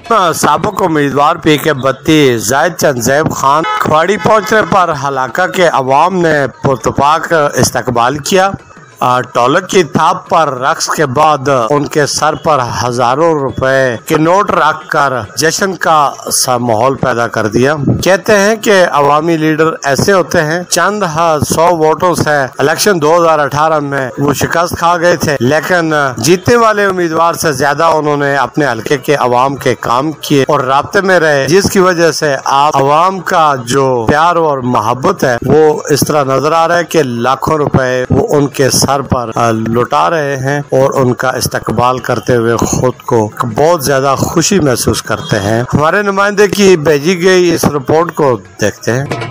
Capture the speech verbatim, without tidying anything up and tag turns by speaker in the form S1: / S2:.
S1: سابق امیدوار پی کے بتی زاہد چنزیب خان کھواڑی پہنچنے پر علاقہ کے عوام نے پرتپاک استقبال کیا۔ ٹولک کی تھاپ پر رقص کے بعد ان کے سر پر ہزاروں روپے کے نوٹ رکھ کر جشن کا سا ماحول پیدا کر دیا۔ کہتے ہیں کہ عوامی لیڈر ایسے ہوتے ہیں، چند سو ووٹوں سے الیکشن دو ہزار اٹھارہ میں وہ شکست کھا گئے تھے، لیکن جیتنے والے امیدوار سے زیادہ انہوں نے اپنے حلقے کے عوام کے کام کیے اور رابطے میں رہے، جس کی وجہ سے آپ عوام کا جو پیار اور محبت ہے وہ اس طرح نظر آ رہا ہے کہ لاکھوں روپے وہ ان کے سر پر لٹا رہے ہیں اور ان کا استقبال کرتے ہوئے خود کو بہت زیادہ خوشی محسوس کرتے ہیں۔ ہمارے نمائندے کی بھیجی گئی اس رپورٹ کو دیکھتے ہیں۔